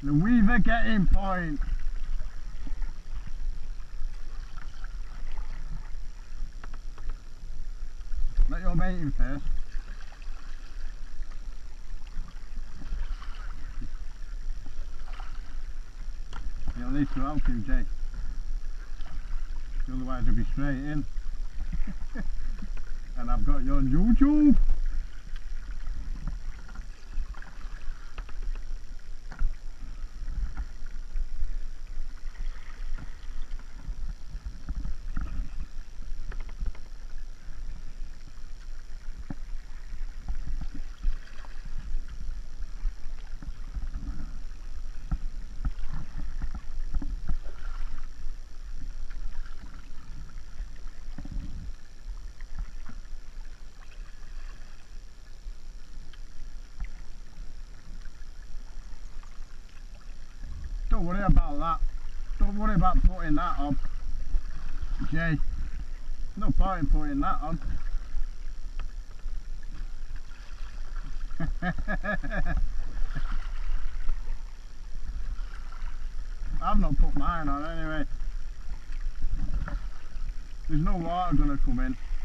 The weaver getting point. Let your mate in first. You'll need to help him, Jay. Otherwise he'll be straight in. And I've got you on YouTube. Don't worry about that. Don't worry about putting that on, Jay. No point in putting that on. I've not put mine on anyway. There's no water gonna come in.